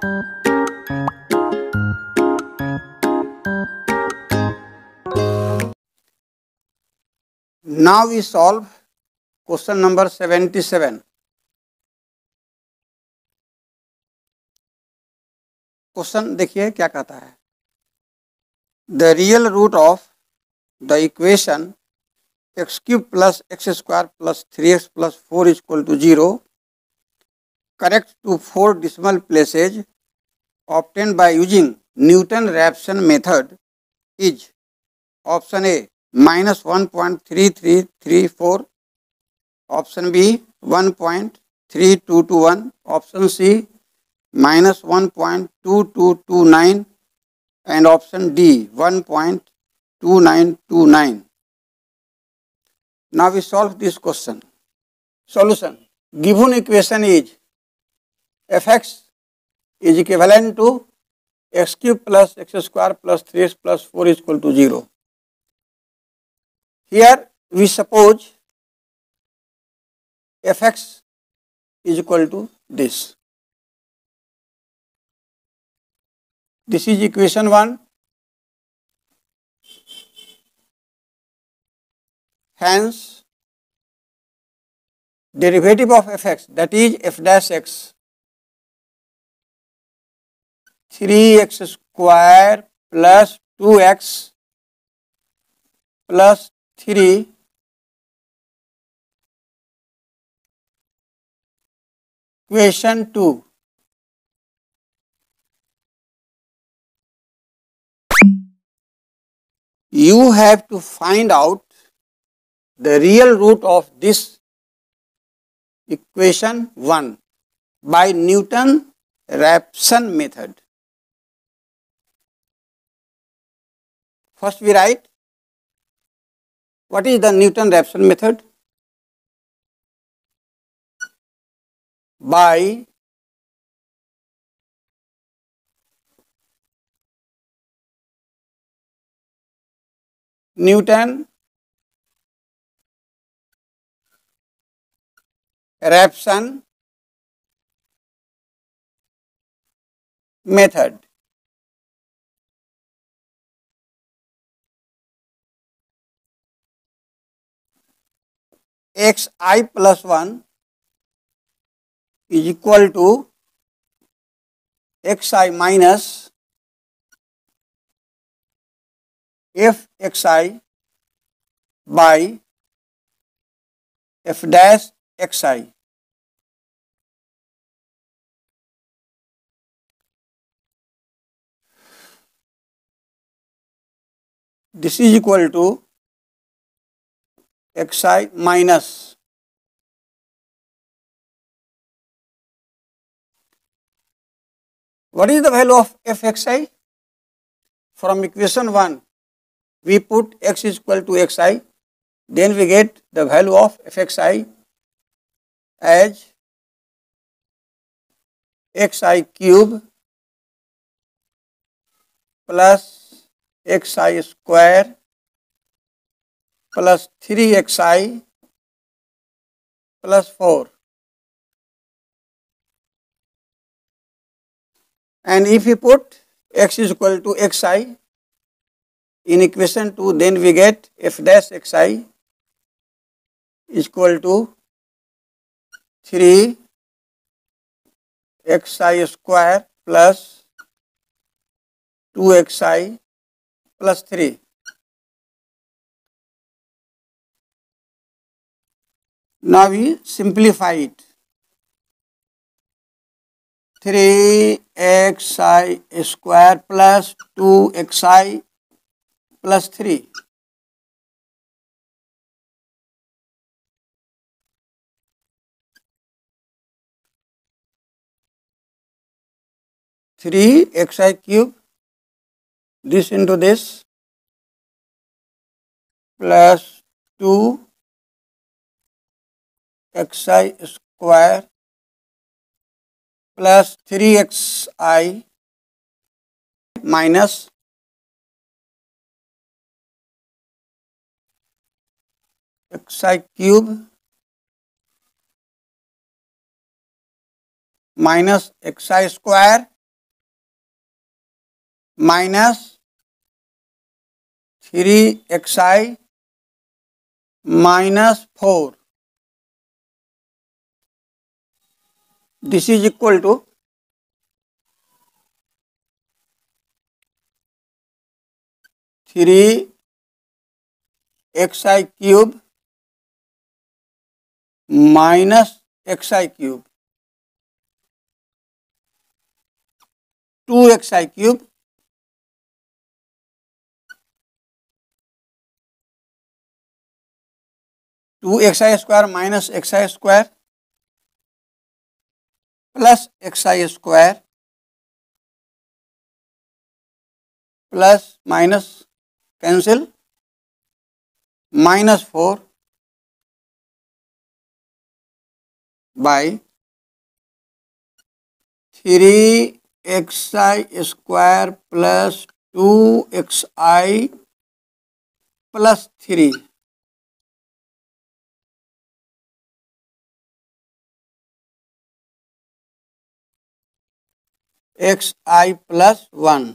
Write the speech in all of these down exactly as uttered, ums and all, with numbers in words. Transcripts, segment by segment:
Now we solve question number seventy-seven. Question देखिए क्या कहता है. The real root of the equation x cube plus x square plus three x plus four is equal to zero correct to four decimal places obtained by using Newton-Raphson method is option A minus one point three three three four, option B one point three two two one, option C minus one point two two two nine and option D one point two nine two nine. Now we solve this question. Solution. Given equation is fx is equivalent to x cube plus x square plus three x plus four is equal to zero. Here we suppose fx is equal to this. This is equation one. Hence, derivative of fx, that is f dash x, three x square plus two x plus three equation two. You have to find out the real root of this equation one by Newton-Raphson method. First we write, what is the Newton-Raphson method? By Newton-Raphson method. Xi plus one is equal to xi minus fxi by f dash xi. This is equal to xi minus what is the value of fxi? From equation one, we put x is equal to xi, then we get the value of fxi as xi cube plus xi square plus three xi plus four. And if we put x is equal to xi in equation two, then we get f dash xi is equal to three xi square plus two xi plus three. Now we simplify it. three xi square plus two xi plus three. three xi cube, this into this, plus two xi square plus three xi minus xi cube minus xi square minus three x i minus four, this is equal to three x i cube minus x i cube, two x i cube two x i square minus x i square plus x i square plus minus cancel minus four by three x i square plus two x i plus three, x i plus one.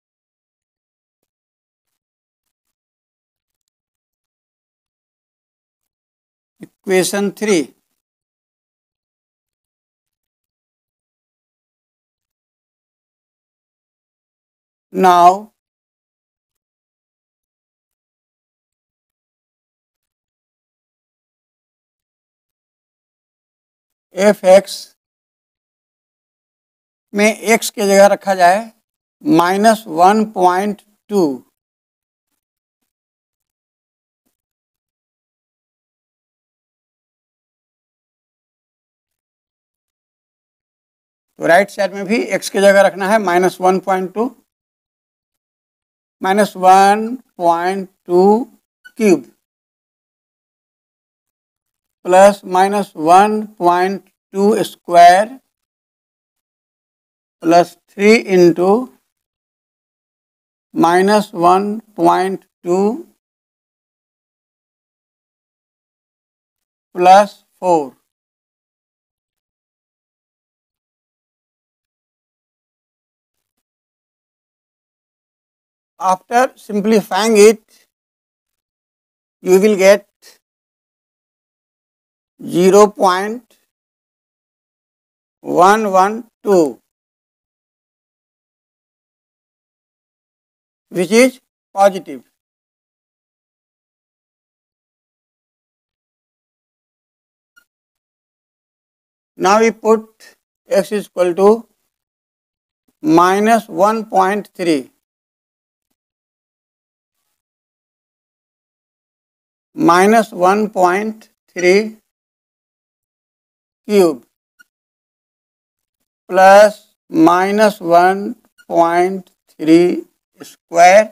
Equation three, now f x में x की जगह रखा जाए minus one point two, तो right side में भी x की जगह रखना है minus one point two, minus one point two cube plus minus one point two square plus three into minus one point two plus four. After simplifying it, you will get zero point one one two, which is positive. Now we put x is equal to minus one point three. Minus one point three cube plus minus one point three square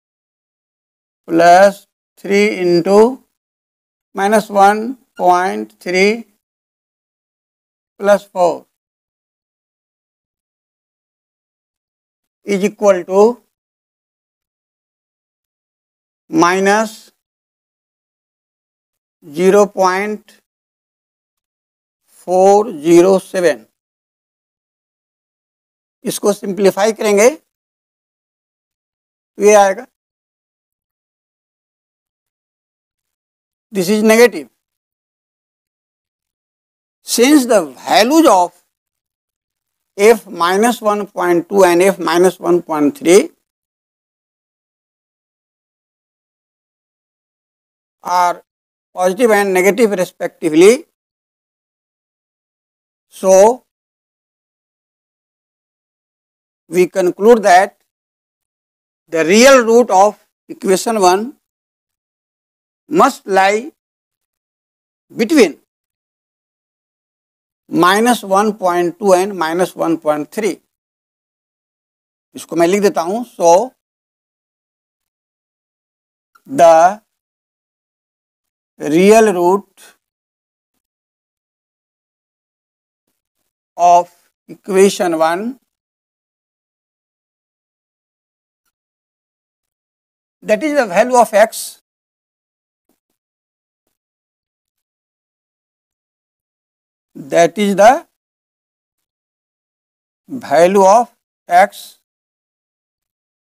plus three into minus one point three plus four is equal to minus zero point four zero seven. इसको simplify करेंगे तो ये आएगा, this is negative. Since the values of f minus one point two and f minus one point three are positive and negative respectively, so we conclude that the real root of equation one must lie between minus one point two and minus one point three. इसको मैं लिख देता हूं। So the real root of equation one that is the value of x that is the value of x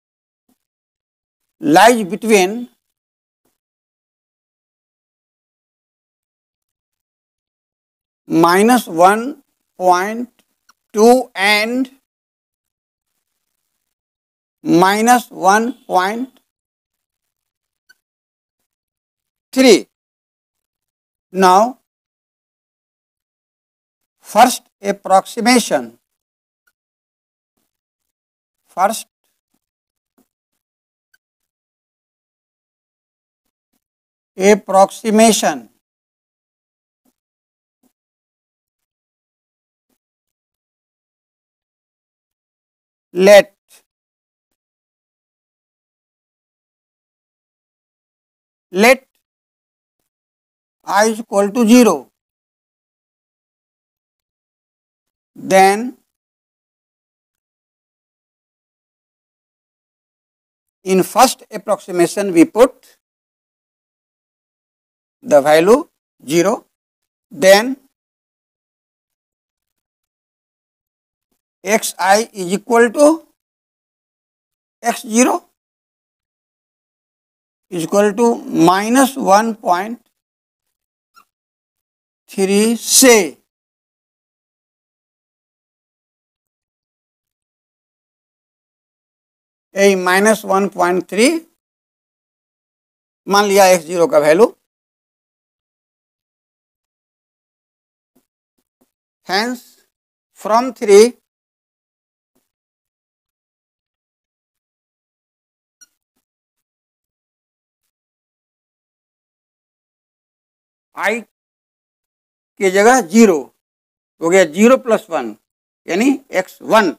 lies between minus one point two and minus one point three. Now, first approximation, first approximation let let I is equal to zero, then in first approximation we put the value zero, then xi is equal to x zero is equal to minus one point three से a minus one point three मान लिया x zero का value, hence from three i की जगह zero हो गया, zero plus one यानी x one,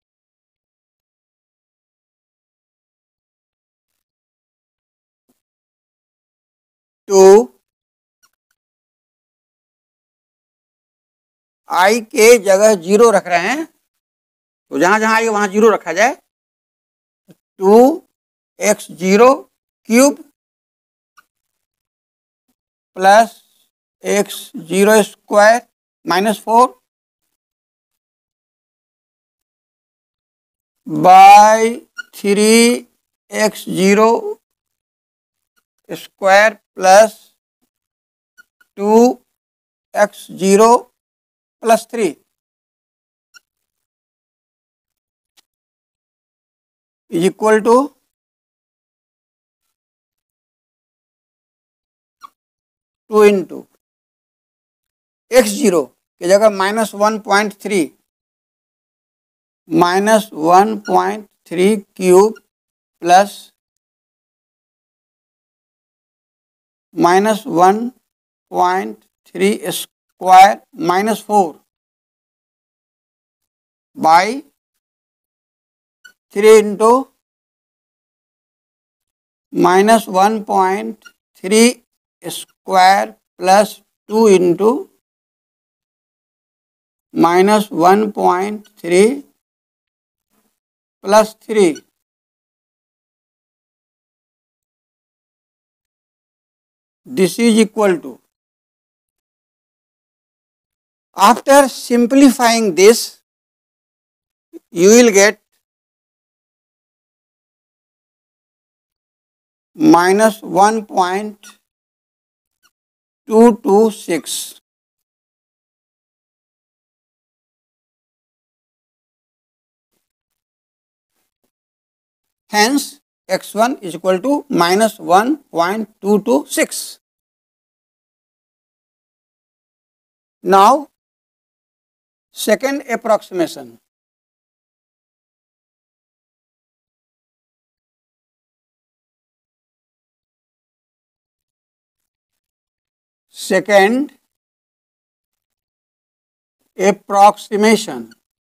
two i के जगह जीरो रख रहे हैं तो जहां जहां आई वहां जीरो रखा जाए, two x zero cube plus x zero square minus four by three x zero square plus two x zero plus three is equal to two into x zero की जगह minus one point three minus one point three cube plus minus one point three square minus four by three into minus one point three square plus two into minus one point three plus three this is equal to, after simplifying this you will get minus one point two two six, hence x one is equal to minus one point two two six. Now, second approximation, second approximation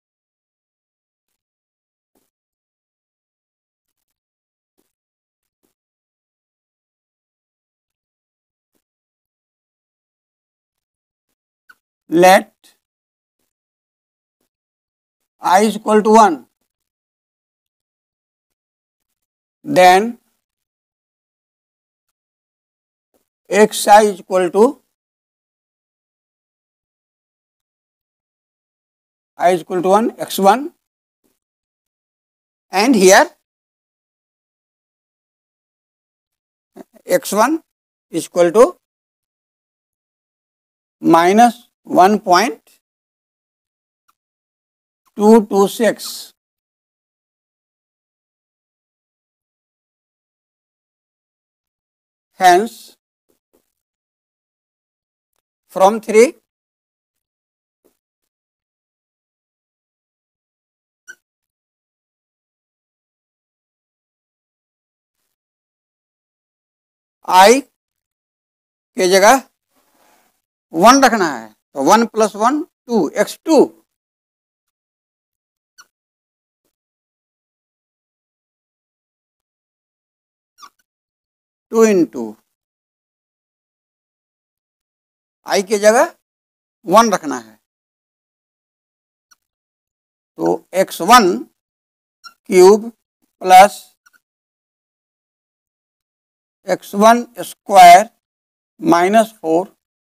let I is equal to one, then xi is equal to I is equal to one, x one, and here x one equal to minus one point two two six, hence from three I के जगह one रखना है, तो one plus one two, x two, two into i के जगह one रखना है, तो x one cube plus x one square minus four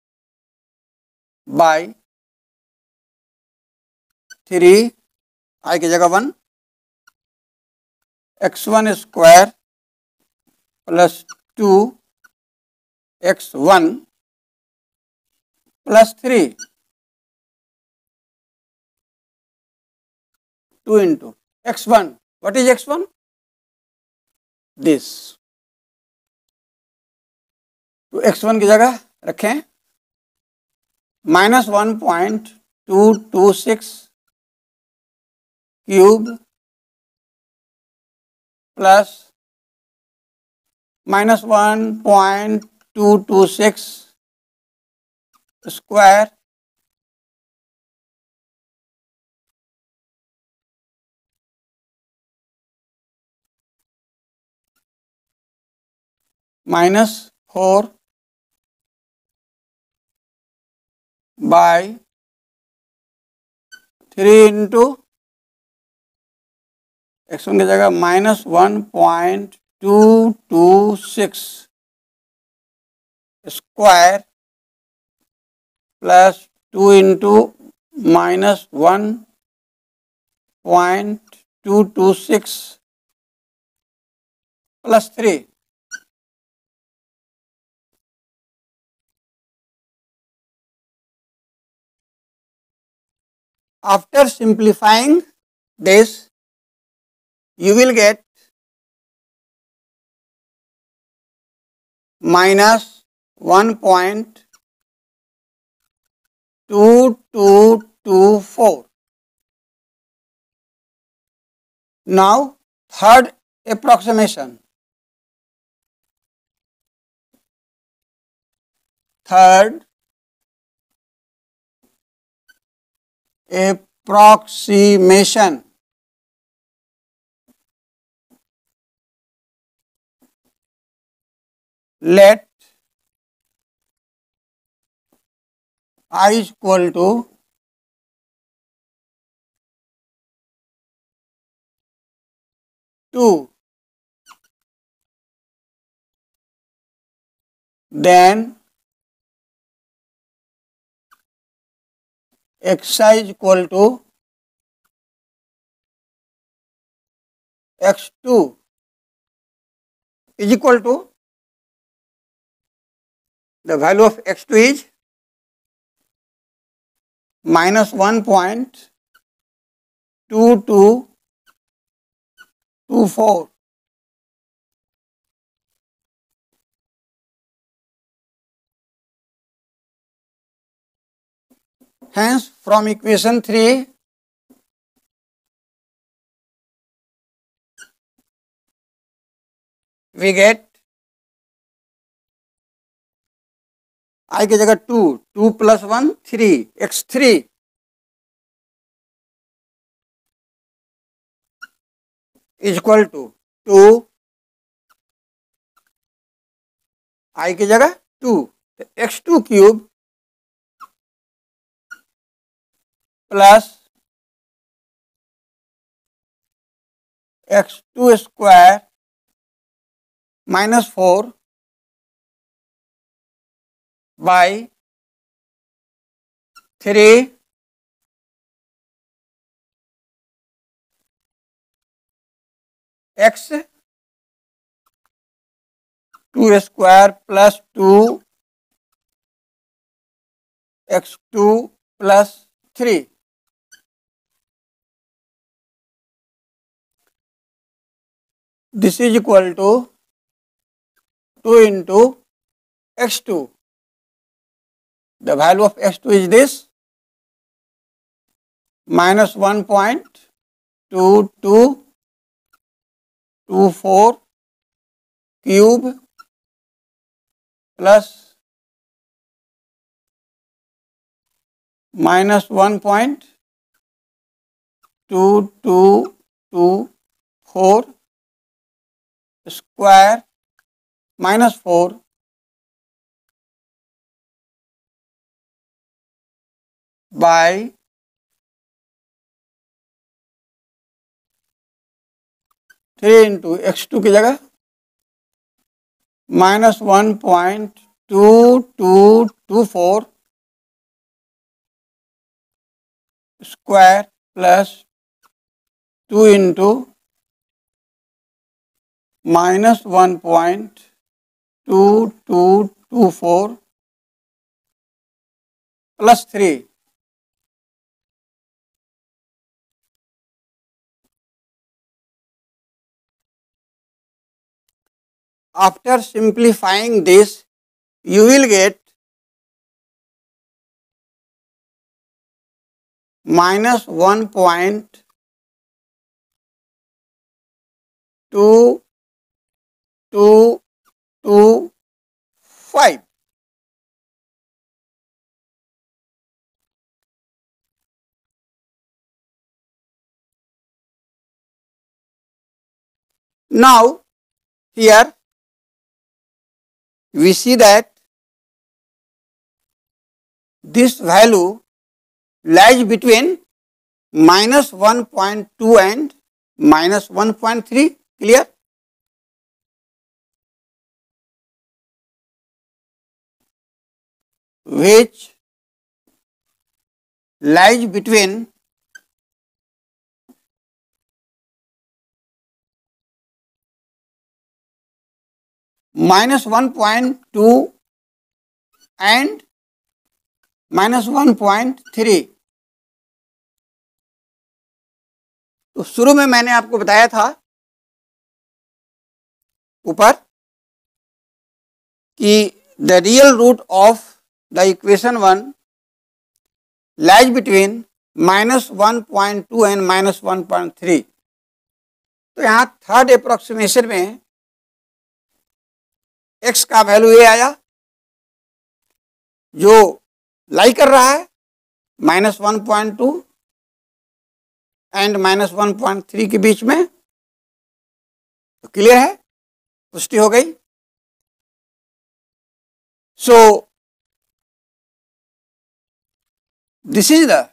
by three, i की जगह one, x one square plus two x one plus three, two into x one. What is x one? This. तो x one की जगह रखें minus one point two two six cube plus minus one point two two six square minus four by three into x one की जगह minus one point two two six square plus two into minus one point two two six plus three. After simplifying this, you will get minus one point two two two four. Now, third approximation. Third approximation. Let I is equal to two. Then xi is equal to x two is equal to, the value of x two is minus one point two two two four. Hence, from equation three, we get I की जगह two, two plus one three, x three is equal to two, i की जगह two, x two cube plus x two square minus four by three x two square plus two x two plus three, this is equal to two into x two. The value of x two is this, minus one point two two two four cube plus minus one point two two two four square minus four by three into x two की जगह minus one point two two two four square plus two into minus one point two two two four plus three. After simplifying this, you will get minus one point two two two five. Now here we see that this value lies between minus one point two and minus one point three. Clear? Which lies between minus one point two and minus one point three. तो शुरू में मैंने आपको बताया था ऊपर कि the real root of the equation one lies between minus one point two and minus one point three. तो यहाँ थर्ड अप्रोक्सीमेशन में x का वैल्यू ये आया जो लाई कर रहा है minus one point two and minus one point three के बीच में. तो क्लियर है, पुष्टि हो गई. So this is the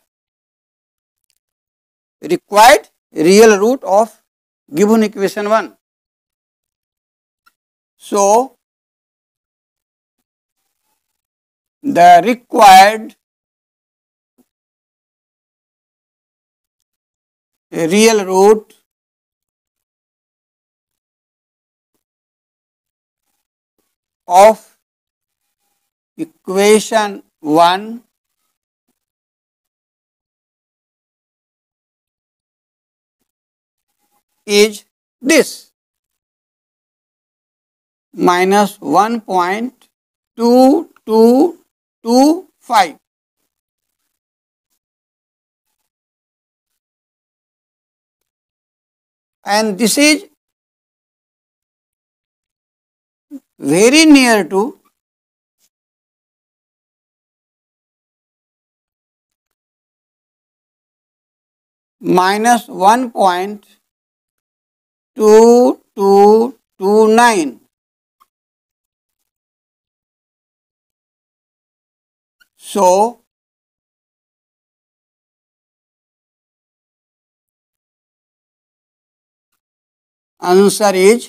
required real root of given equation one. So the required real root of equation one is this, minus one point two two two five. And this is very near to minus one point two two two nine. So answer is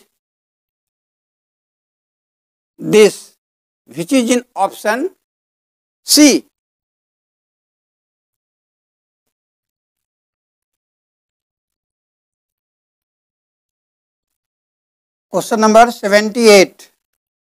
this, which is in option C. Question number seventy-eight.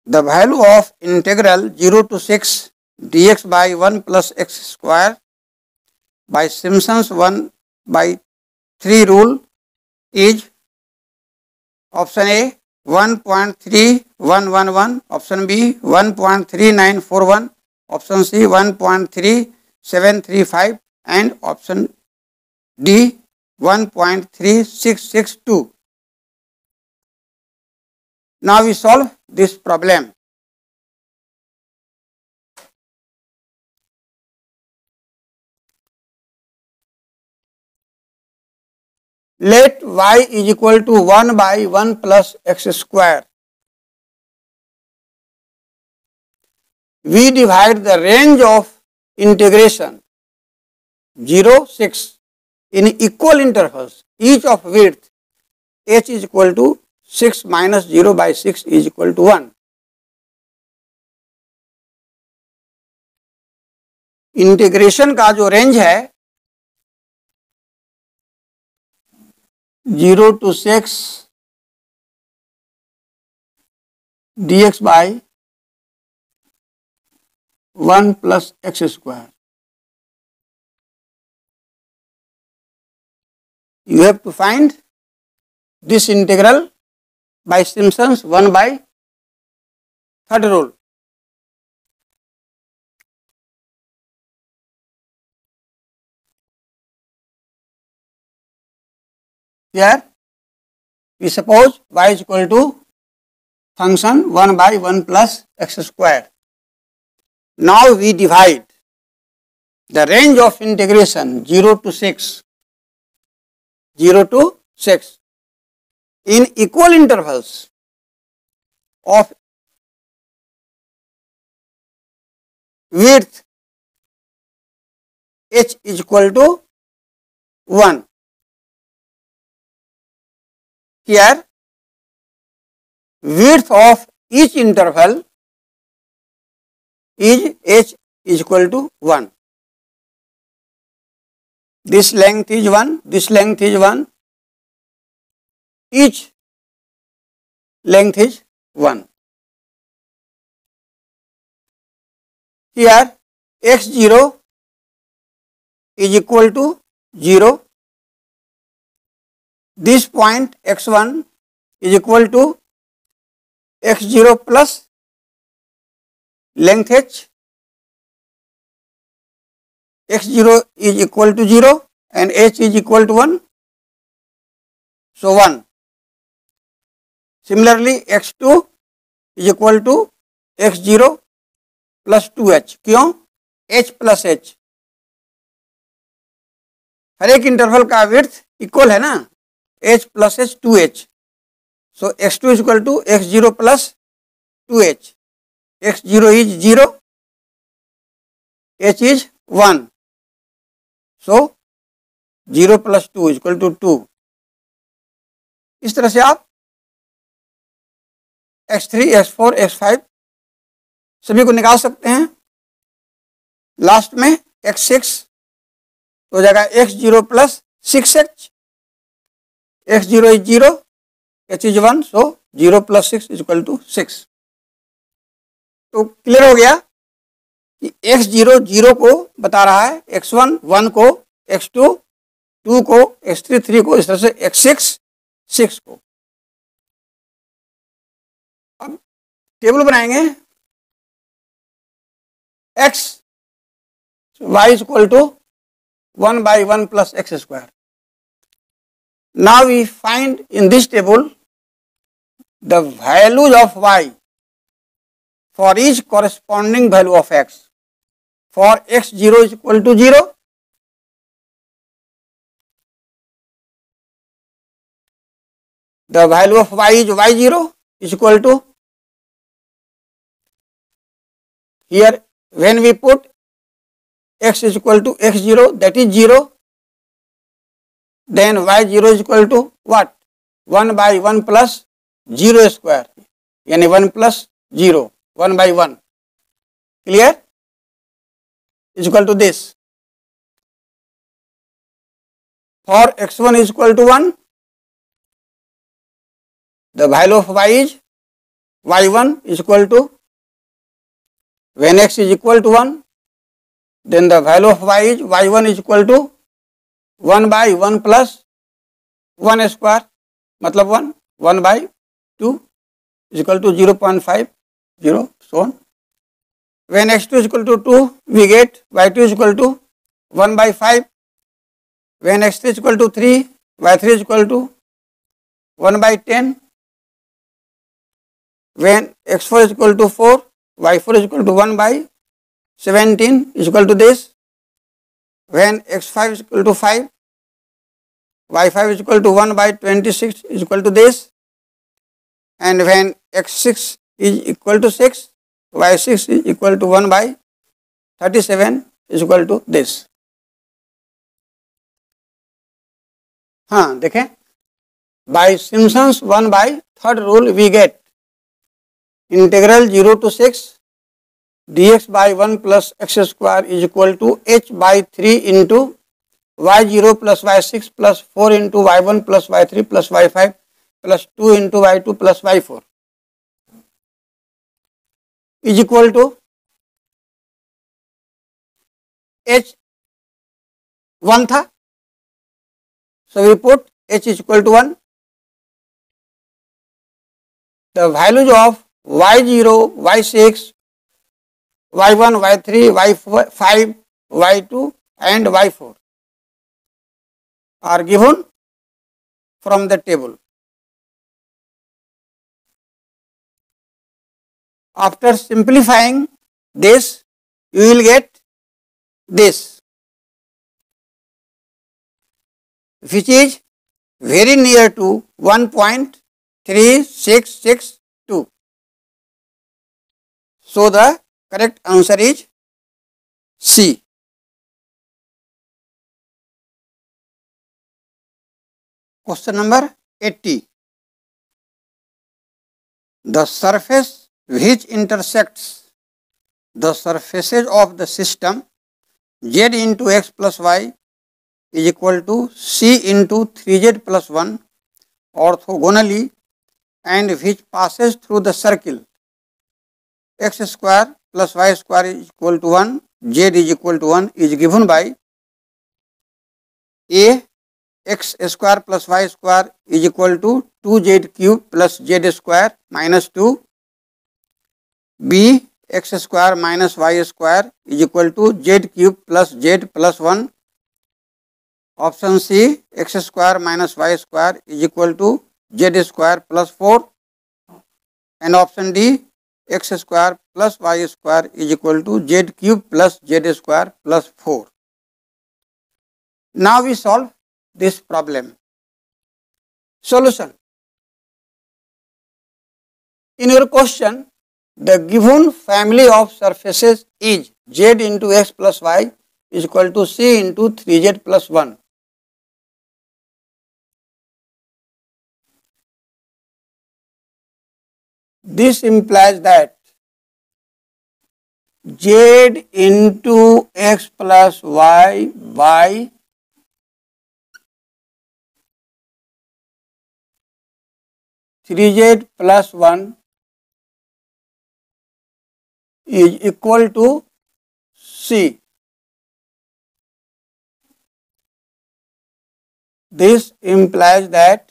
the value of integral zero to six dx by one plus x square by Simpson's one by three rule is option A one point three one one one, option B one point three nine four one, option C one point three seven three five and option D one point three six six two. Now we solve this problem. Let y is equal to one by one plus x square. We divide the range of integration zero, six in equal intervals, each of width h is equal to six minus zero by six is equal to one. Integration का जो range है zero to six d x by one plus x square. You have to find this integral by Simpson's one by third rule. Here we suppose y is equal to function one by one plus x square. Now we divide the range of integration zero to six, zero to six in equal intervals of width h is equal to one. Here width of each interval is h is equal to one. This length is one, this length is one, each length is one. Here x zero is equal to zero. This point x one is equal to x zero plus length h. X zero is equal to zero and h is equal to one. So one. Similarly x two is equal to x zero plus two h. क्यों? h plus h. हर एक interval का width equal है ना, h plus h two h. So x two is equal to x zero plus two h. x zero is zero, h is one. So zero plus two is equal to two. इस तरह से आप x three, x four, x five सभी को निकाल सकते हैं. Last में x सिक्स तो हो जाएगा x zero plus six h. x zero is zero, h is one, so zero plus six is equal to six. तो क्लियर हो गया कि x जीरो जीरो को बता रहा है, x वन वन को, x टू टू को, x थ्री थ्री को, इस तरह से x सिक्स सिक्स को. अब टेबल बनाएंगे. x y is equal to one by one plus x square. Now we find in this table the values of y for each corresponding value of x. For x zero is equal to zero, the value of y is y zero is equal to, here when we put x is equal to x zero, that is zero, then y zero is equal to what? one by one plus zero square, यानी one plus zero, one by one. Clear? Is equal to this. For x one is equal to one, the value of y is y one is equal to, when x is equal to one, then the value of y is y one is equal to one by one plus one square, मतलब one, one by two is equal to zero point five zero, so on. When x two is equal to two, we get y two is equal to one by five. When x three is equal to three, y three is equal to one by ten. When x four is equal to four, y four is equal to one by seventeen is equal to this. When x five is equal to five, y five is equal to one by twenty-six is equal to this. And when x six is equal to six, y six is equal to one by thirty-seven is equal to this. हाँ देखें, by Simpson's one by third rule we get integral zero to six dx by one plus x square is equal to h by three into y zero plus y six plus four into y one plus y three plus y five plus two into y two plus y four is equal to h one था, so we put h is equal to one. The values of y zero, y six, y one, y three, y five, y two and y four are given from the table. After simplifying this, you will get this, which is very near to one point three six six two. So the correct answer is C. Question number eighty. The surface which intersects the surfaces of the system z into x plus y is equal to c into three z plus one orthogonally and which passes through the circle x square plus y square is equal to one, z is equal to one is given by a x square plus y square is equal to two z cube plus z square minus two, b x square minus y square is equal to z cube plus z plus one, option C x square minus y square is equal to z square plus four, and option D x square plus y square is equal to z cube plus z square plus four. Now we solve this problem. Solution. In your question, the given family of surfaces is z into x plus y is equal to c into three z plus one. This implies that z into x plus y by three z plus one is equal to C. This implies that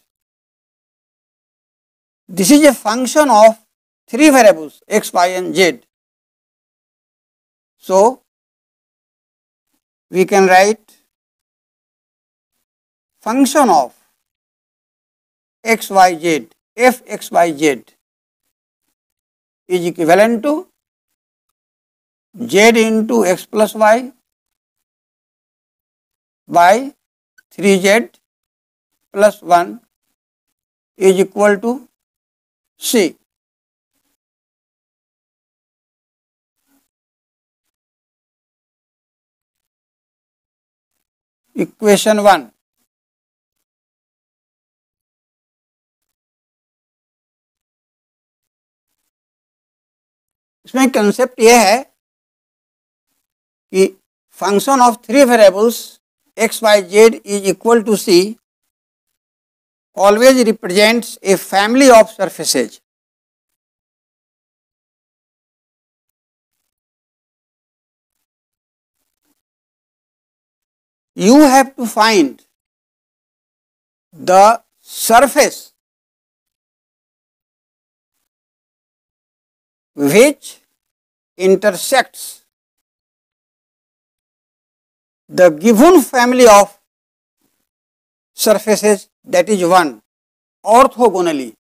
this is a function of three variables x, y and z. So, we can write function of x, y, z, f x, y, z is equivalent to z into x plus y by three z plus one is equal to C. Equation one. इसमें concept यह है कि function of three variables x y z is equal to c always represents a family of surfaces. you have to find the surface which intersects the given family of surfaces, that is one, orthogonally.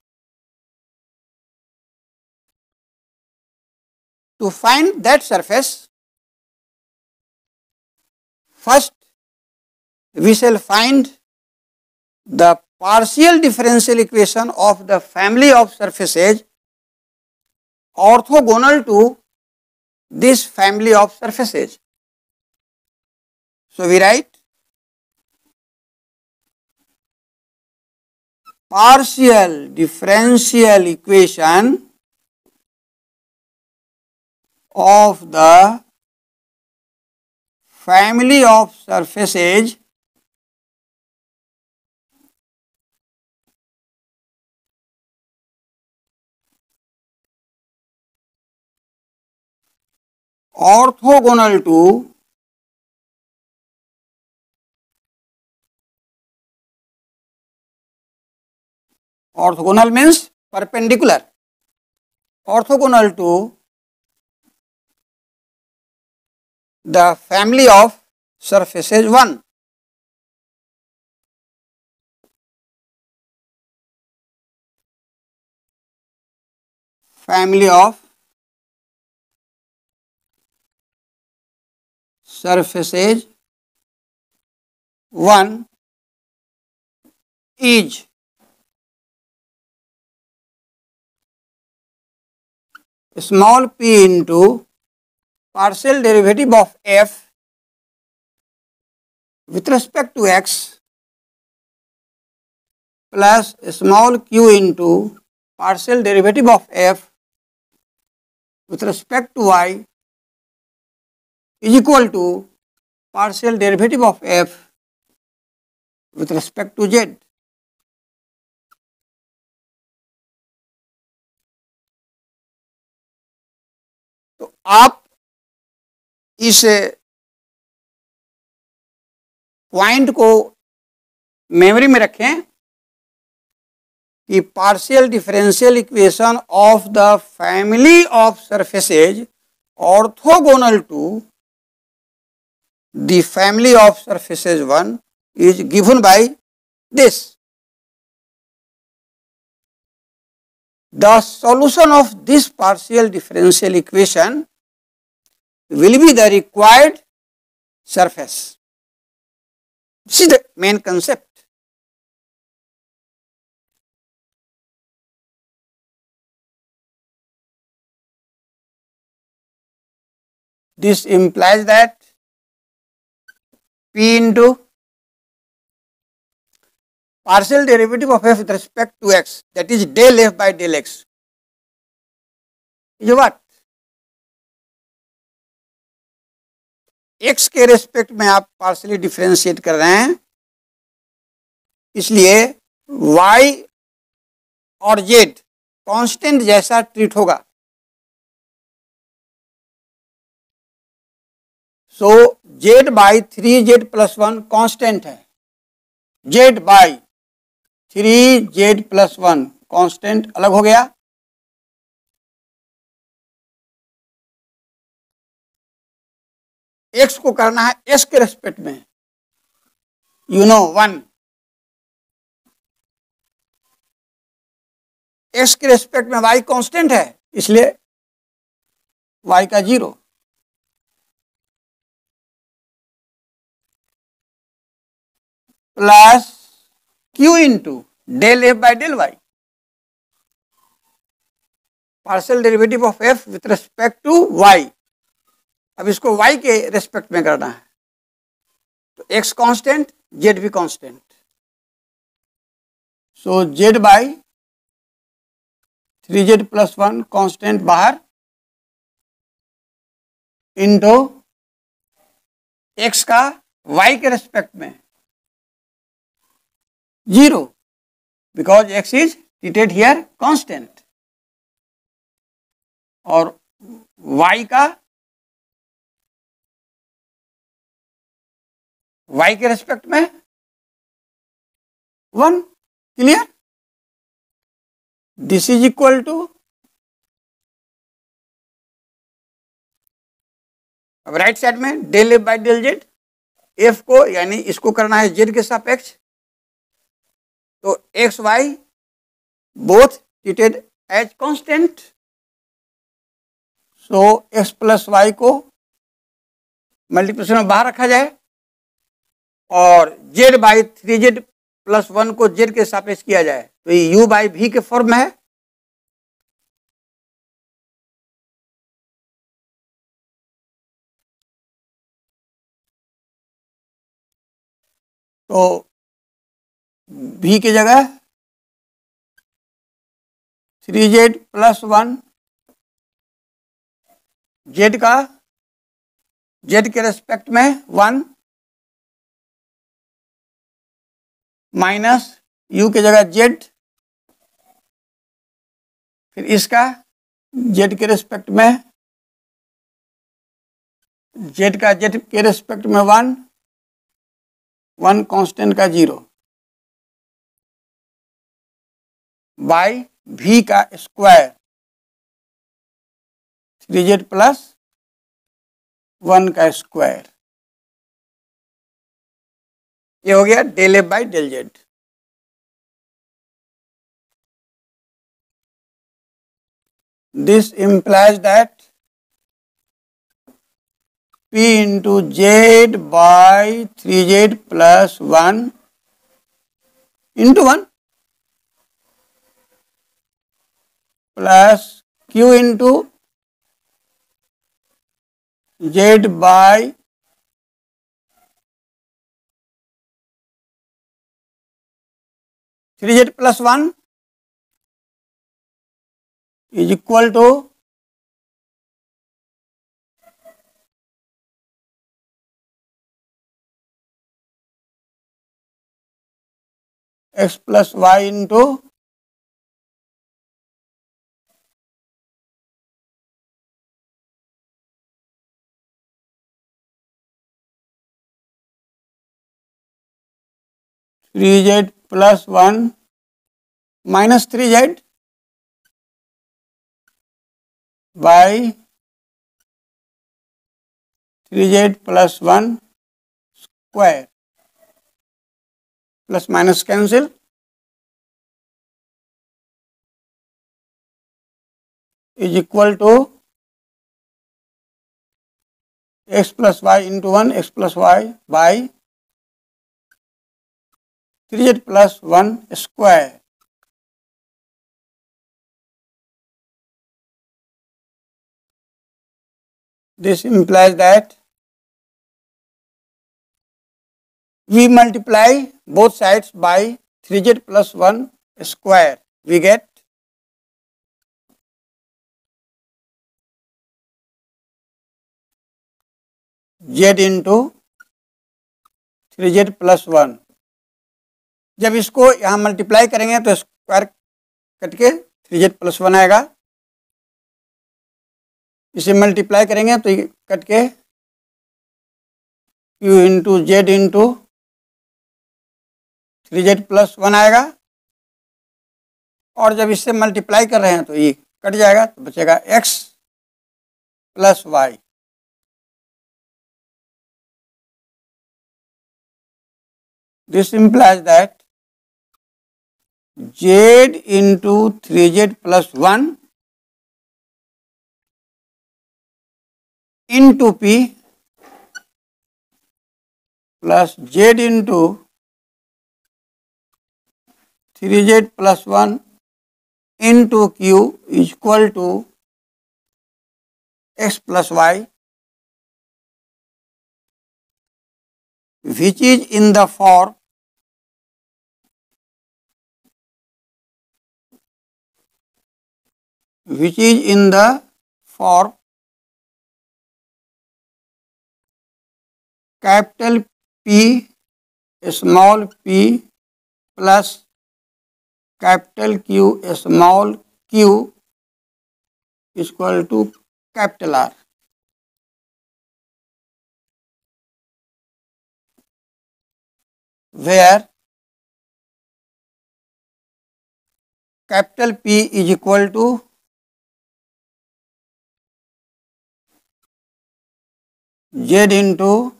To find that surface, first we shall find the partial differential equation of the family of surfaces orthogonal to this family of surfaces. So we write partial differential equation of the family of surfaces orthogonal to orthogonal means perpendicular, orthogonal to the family of surfaces one. Family of surfaces one is small p into partial derivative of f with respect to x plus small q into partial derivative of f with respect to y is equal to partial derivative of f with respect to z. तो आप इस point को memory में रखें कि partial differential equation of the family of surfaces orthogonal to the family of surfaces one is given by this. The solution of this partial differential equation will be the required surface. This is the main concept. This implies that P into partial derivative of f with respect to x, that is del f by del x, is what? x के respect में आप partially differentiate कर रहे हैं, इसलिए y और z constant जैसा treat होगा. So z by three z plus one constant है, z by three z plus one constant अलग हो गया. x को करना है s के रेस्पेक्ट में, यू नो वन. x के रेस्पेक्ट में y कांस्टेंट है, इसलिए y का zero. Plus q into del f by del y, partial derivative of f with respect to y. अब इसको y के रेस्पेक्ट में करना है, तो x कांस्टेंट, z भी constant. So z by three z plus one constant बाहर into x का y के रेस्पेक्ट में zero, because x is treated here constant, और y का y के रेस्पेक्ट में one. Clear? This is equal to, अब राइट साइड में del f by del z, f को यानी इसको करना है जेड के सापेक्ष, तो x y both treated as constant, सो एक्स प्लस वाई को मल्टीप्लिकेशन में बाहर रखा जाए और z by three z plus one को जेड के सापेक्ष किया जाए, तो ये यू बाई भी के फॉर्म में है। तो भी की जगह three z plus one, z का जेड के रेस्पेक्ट में वन, माइनस यू की जगह जेड, फिर इसका जेड के रेस्पेक्ट में, जेड का जेड के रेस्पेक्ट में वन, वन कांस्टेंट का जीरो, बाई भी का square, three z plus one का स्क्वायर। ये हो गया del f by del z. This implies that p into z by three z plus one into one plus q into z by three z plus one is equal to x plus y into three z plus one minus three z by three z plus one square, plus minus cancel, is equal to x plus y into one, x plus y by three z plus one square. This implies that we multiply both sides by three z plus one square. We get z into three z plus one. जब इसको यहाँ multiply करेंगे तो square cut के three z plus one आएगा, इसे multiply करेंगे तो ये कट के q into z into three z plus one आएगा, और जब इससे मल्टीप्लाई कर रहे हैं तो ये कट जाएगा तो बचेगा x plus y. This implies that z into three z plus one into p plus z into three z plus one into q is equal to x plus y, which is in the form which is in the form capital P small p plus capital Q small q is equal to capital R. where capital P is equal to Z into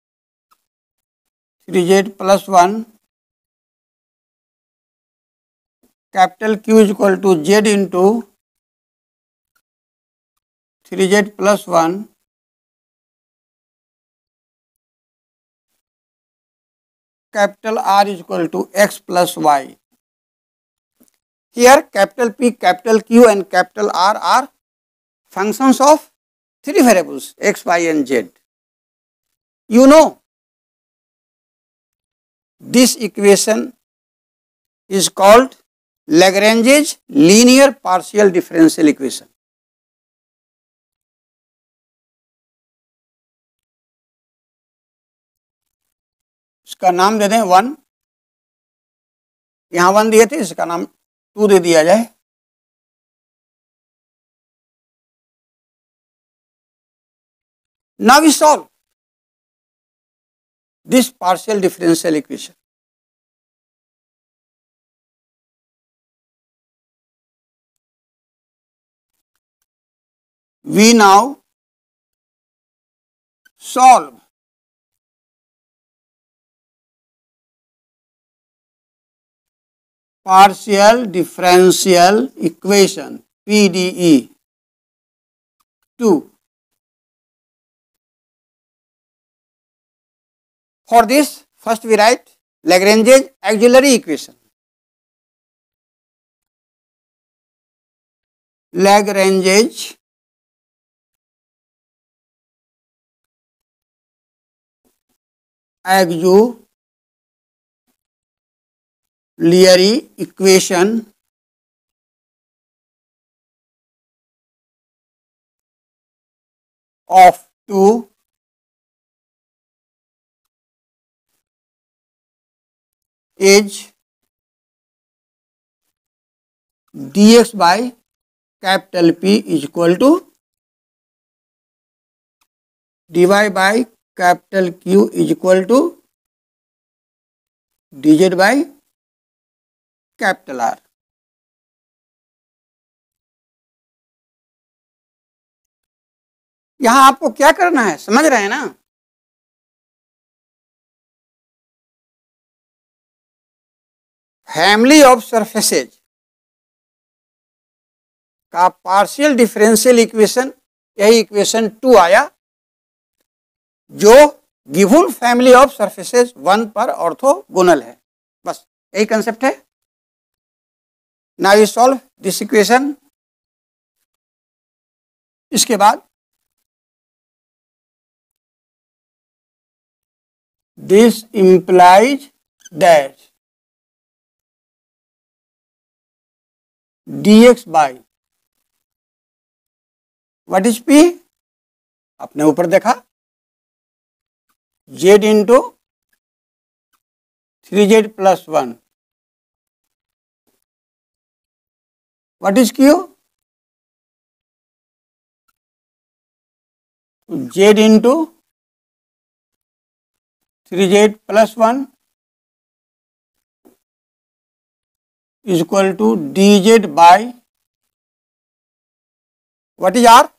three Z plus one, capital Q is equal to Z into three Z plus one, capital R is equal to X plus Y. Here capital P, capital Q and capital R are functions of three variables X, Y and Z. You know this equation is called Lagrange's linear partial differential equation. इसका नाम दे दें one, यहाँ one दिए थे, इसका नाम to दे दिया जाए. Now we solve this partial differential equation. We now solve partial differential equation P D E two. For this, first we write Lagrange's auxiliary equation. Lagrange's auxiliary equation of two is dx by capital P is equal to dy by capital Q is equal to dz by capital R. यहां आपको क्या करना है, समझ रहे हैं ना? Family of surfaces का पार्शियल डिफरेंशियल इक्वेशन, यही इक्वेशन टू आया, जो given family of surfaces one पर ऑर्थोगोनल है. बस यही कंसेप्ट है. Now we solve this equation. इसके बाद this implies that dx by what is P, आपने ऊपर देखा, z into three z plus one. what is Q, z into three z plus one is equal to dz by what is R,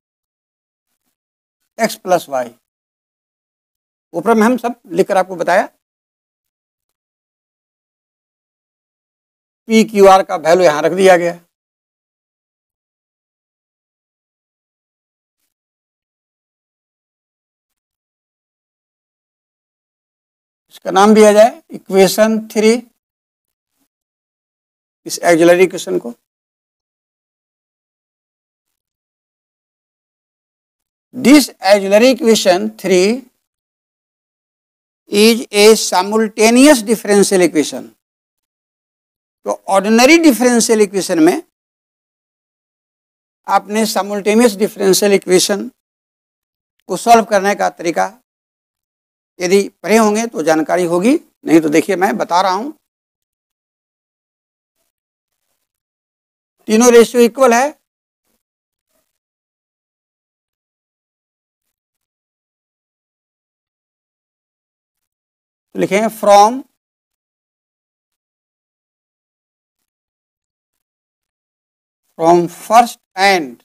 x plus y. ऊपर में हम सब लिखकर आपको बताया. पी क्यू आर का वैल्यू यहां रख दिया गया. इसका नाम दिया जाए इक्वेशन थ्री, इस ऑक्सिलरी इक्वेशन को. This auxiliary equation three is a simultaneous differential equation. तो ऑर्डिनरी डिफरेंशियल इक्वेशन में आपने साइमल्टेनियस डिफरेंशियल इक्वेशन को सॉल्व करने का तरीका यदि पढ़े होंगे तो जानकारी होगी, नहीं तो देखिए मैं बता रहा हूं. तीनों रेशियो इक्वल है. तो लिखेंगे from from first and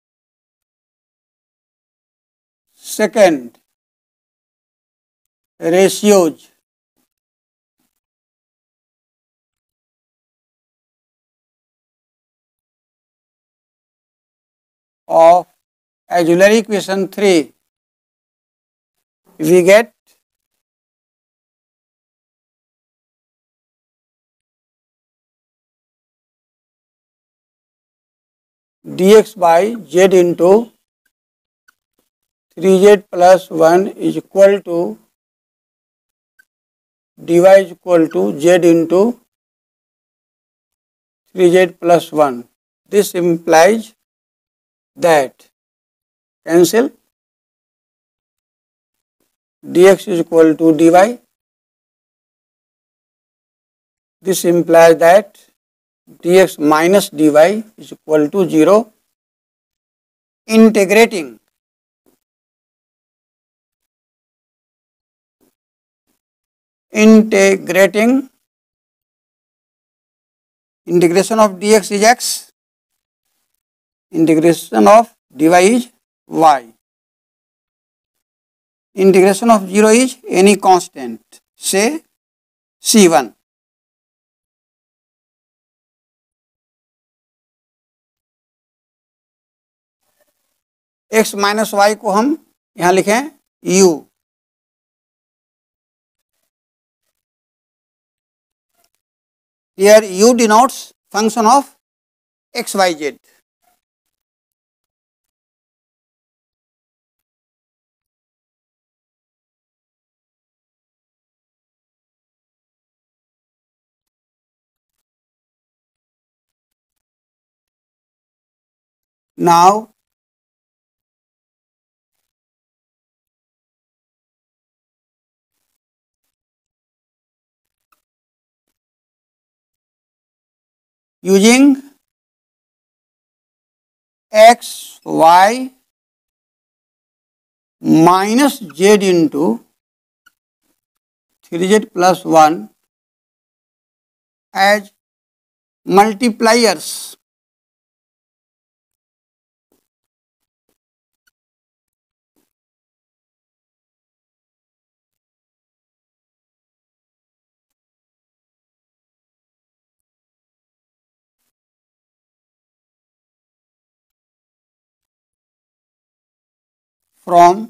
second ratios of auxiliary equation three, we get dx by z into three z plus one is equal to dy is equal to z into three z plus one. This implies that cancel dx is equal to dy. This implies that dx minus dy is equal to zero. Integrating integrating integration of dx is x, integration of dy is y, integration of zero is any constant, say c one. x minus y को हम यहाँ लिखें u. Here u denotes function of x, y, z. Now using x, y minus z into three z plus one as multipliers, from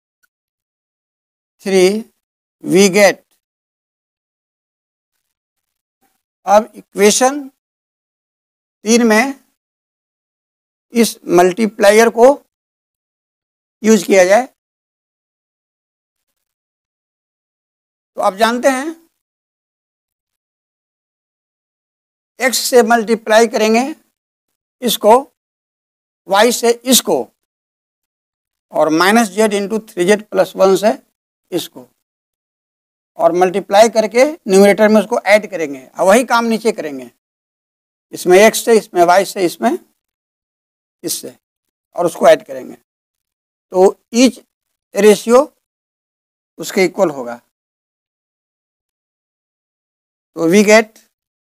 three we get, अब equation तीन में इस multiplier को use किया जाए तो आप जानते हैं x से मल्टीप्लाई करेंगे इसको, y से इसको, और minus z into three z plus one से इसको, और मल्टीप्लाई करके न्यूमरेटर में उसको ऐड करेंगे और वही काम नीचे करेंगे, इसमें x से, इसमें y से, इसमें इससे, और उसको ऐड करेंगे तो ईच रेशियो उसके इक्वल होगा. तो वी गेट,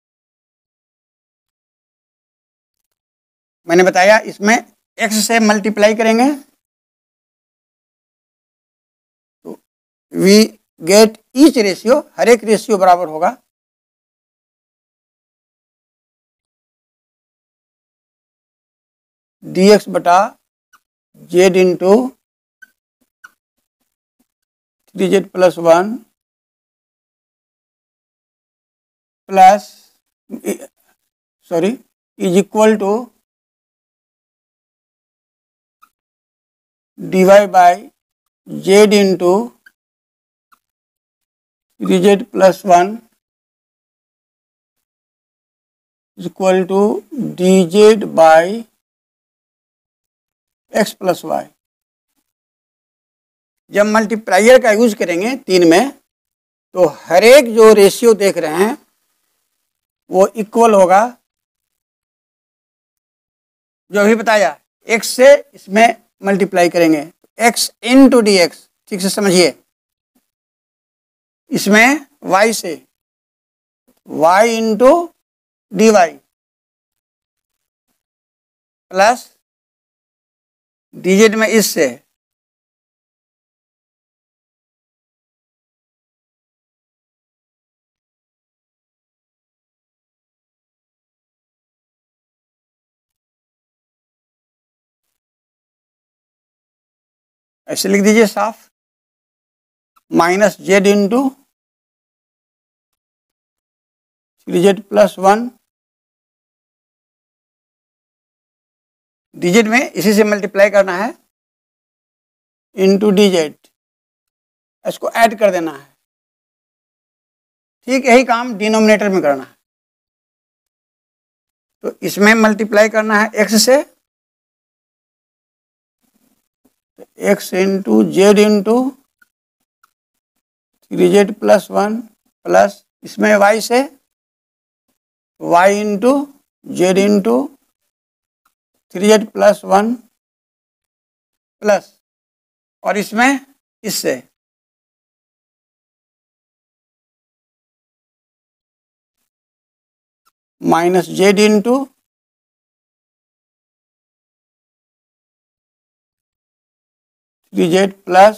मैंने बताया इसमें x से मल्टीप्लाई करेंगे तो वी गेट ईच रेशियो, हर एक रेशियो बराबर होगा dx बटा z into three z plus one plus sorry is equal to dy by z into three z plus one is equal to d z by x plus y. जब multiplier का use करेंगे तीन में तो हर एक जो ratio देख रहे हैं वो इक्वल होगा, जो अभी बताया x से इसमें मल्टीप्लाई करेंगे x इंटू डी एक्स, ठीक से समझिए, इसमें y से y इंटू डी वाई प्लस dz में इससे ऐसे लिख दीजिए साफ, minus z into three z plus one, d z में इसी से मल्टीप्लाई करना है, इंटू डीजेड, इसको ऐड कर देना है। ठीक यही काम डिनोमिनेटर में करना है। तो इसमें मल्टीप्लाई करना है एक्स से, x into z into three z plus one plus इसमें वाई से y into z into three z plus one plus और इसमें इससे minus z into three z plus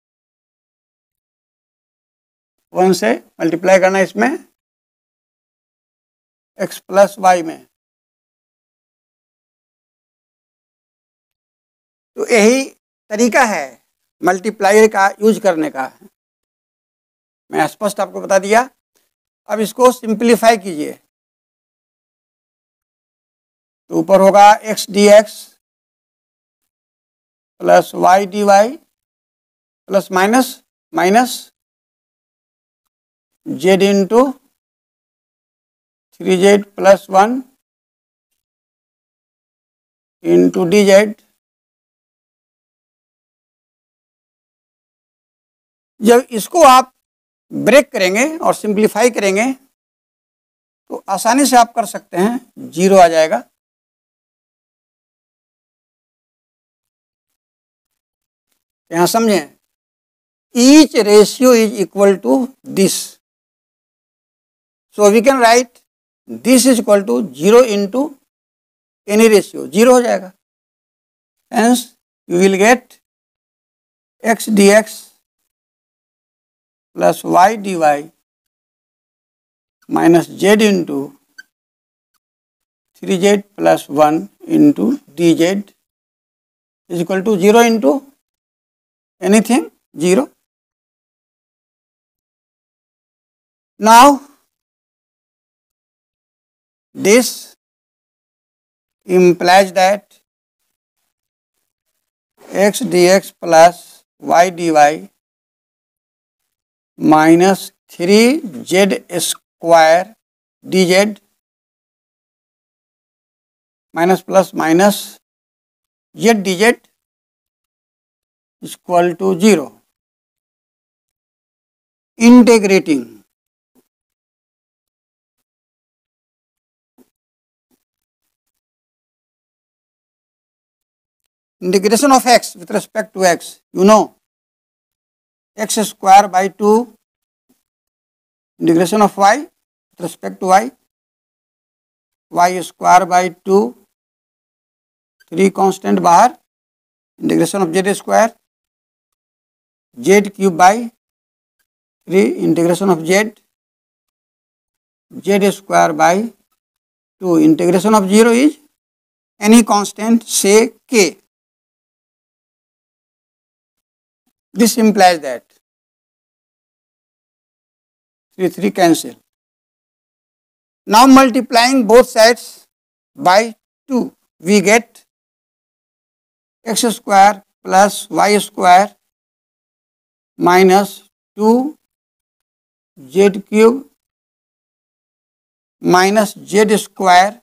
one से मल्टीप्लाई करना इसमें एक्स प्लस वाई में। तो यही तरीका है मल्टीप्लायर का यूज करने का, मैं स्पष्ट आपको बता दिया। अब इसको सिंप्लीफाई कीजिए तो ऊपर होगा x d x plus y d y plus minus minus z into three z plus one into d z. जब इसको आप ब्रेक करेंगे और सिंप्लीफाई करेंगे तो आसानी से आप कर सकते हैं, जीरो आ जाएगा। यहाँ समझें, each ratio is equal to this, so we can write this is equal to zero into any ratio, zero हो जाएगा। Hence you will get x d x plus y d y minus z into three z plus one into d z is equal to zero into anything, zero. Now this implies that x dx plus y dy minus three z square dz minus plus minus z dz is equal to zero. Integrating integration of x with respect to x, you know, x square by two, integration of y with respect to y, y square by two, three constant बाहर, integration of z square, z cube by three, integration of z, z square by two, integration of zero is any constant, say k. This implies that three three cancel. Now multiplying both sides by two, we get x square plus y square minus two z cube minus z square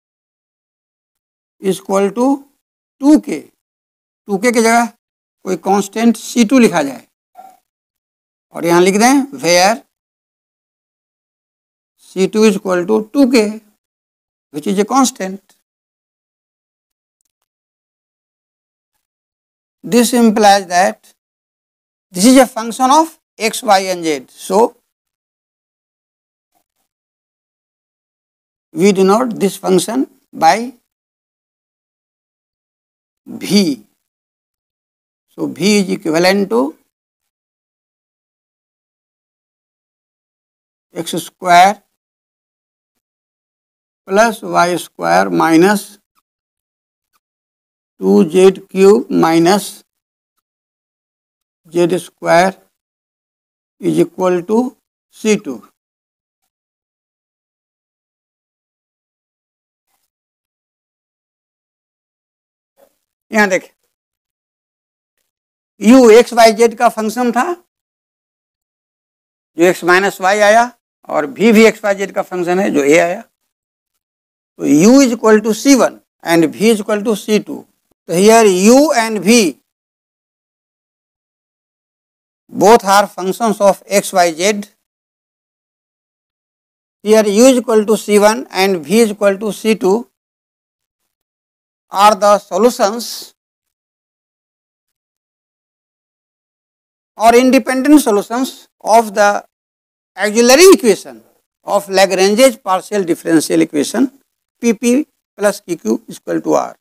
is equal to two k. Two k की जगह कोई constant C to लिखा जाए और यहाँ लिख दें where c two is equal to two k which is a constant. This implies that this is a function of x, y and z. So we denote this function by v. So v is equivalent to x square plus y square minus two z cube minus z square is equal to C two. यहाँ देखें, u x y z का function था जो x minus y आया, और v भी x y z का function है जो a आया. तो u is equal to c one and v is equal to c two. तो here u and v both are functions of x, y, z. Here u is equal to C one and v is equal to C two are the solutions or independent solutions of the auxiliary equation of Lagrange's partial differential equation P P plus Q Q is equal to R.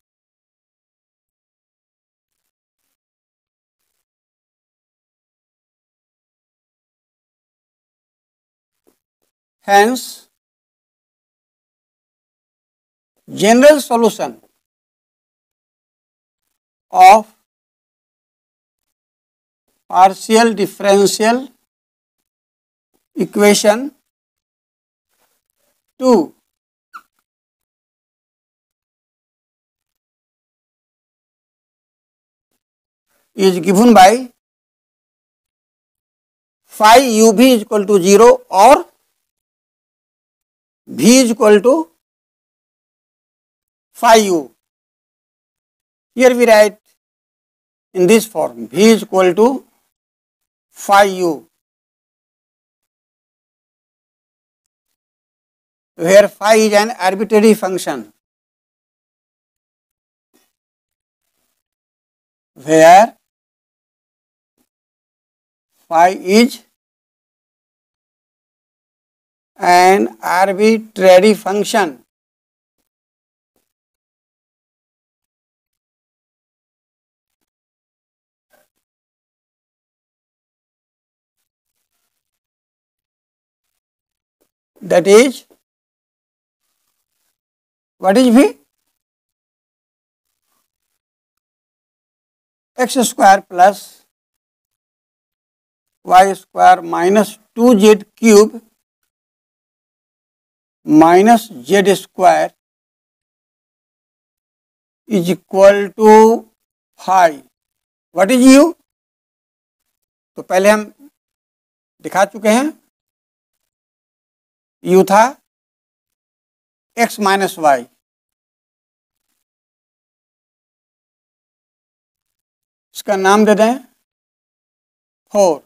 Hence, general solution of partial differential equation two is given by phi u v is equal to zero or v is equal to phi u. Here we write in this form, v is equal to phi u, where phi is an arbitrary function, where phi is an arbitrary function. That is, what is v? X square plus y square minus two z cube minus z square is equal to phi. What is u? तो पहले हम दिखा चुके हैं, u था x minus Y, इसका नाम दे दें फोर.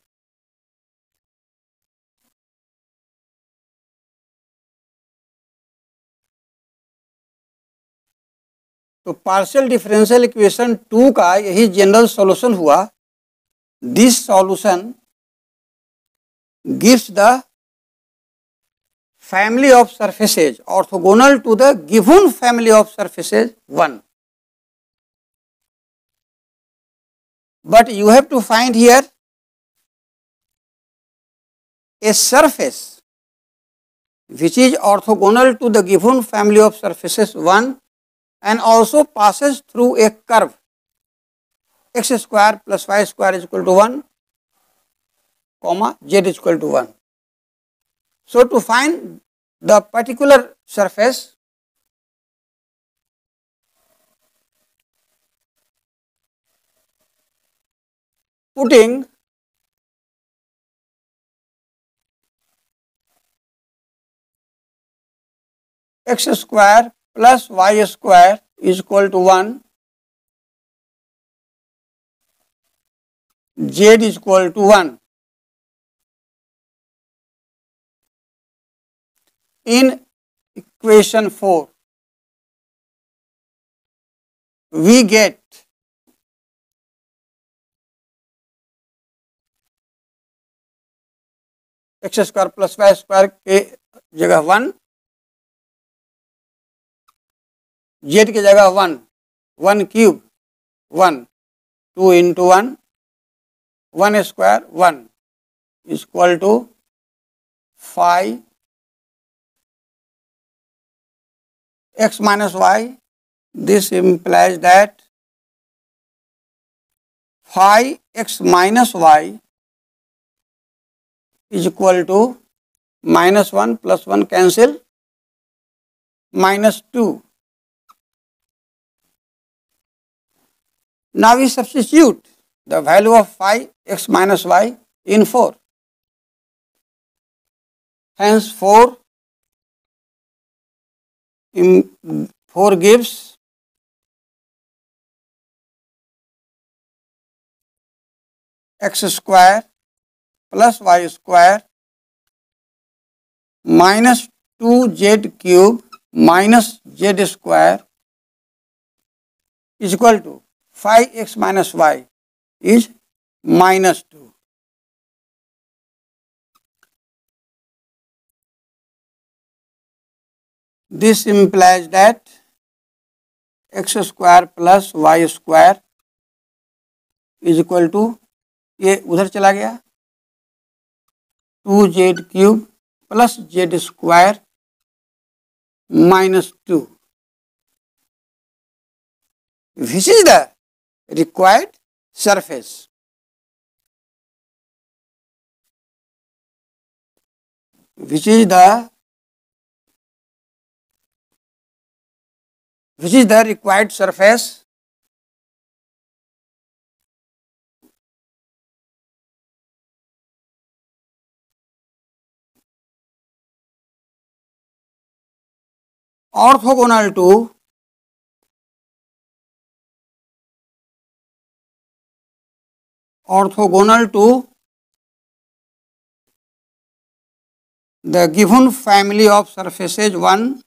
तो पार्शियल डिफरेंशियल इक्वेशन टू का यही जनरल सॉल्यूशन हुआ. This solution gives the family of surfaces orthogonal to the given family of surfaces one. But you have to find here a surface which is orthogonal to the given family of surfaces one and also passes through a curve x square plus y square is equal to one, comma z is equal to one. So, to find the particular surface, putting x square plus y square is equal to one, z is equal to one. In equation four, we get x square plus y square के जगह one z की जगह one, one cube one, two into one, one square one is equal to five x minus y. This implies that five x minus y is equal to minus one plus one cancel, minus two. Now we substitute the value of five x minus y in four. Hence four, four gives x square plus y square minus two z cube minus z square is equal to five x minus y is minus two. This implies that x square plus y square is equal to, ये उधर चला गया, two z cube plus z square minus two. Which is the required surface? Which is the which is the required surface? Orthogonal to orthogonal to the given family of surfaces one,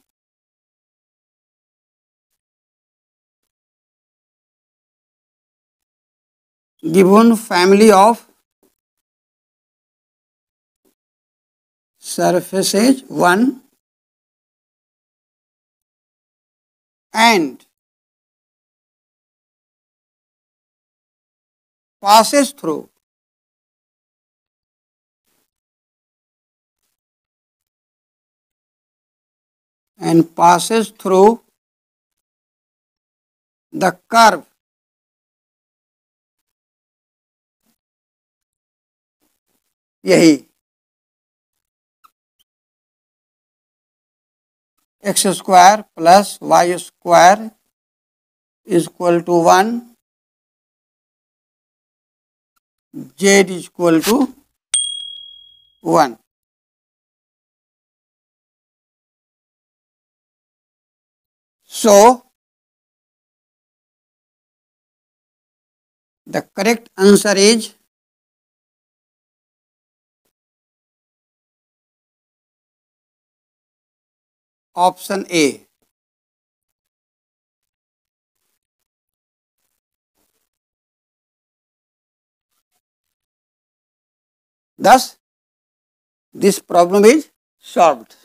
given family of surfaces one and passes through and passes through the curve यही x square plus y square is equal to one, z is equal to one. So the correct answer is option A. Thus, this problem is solved.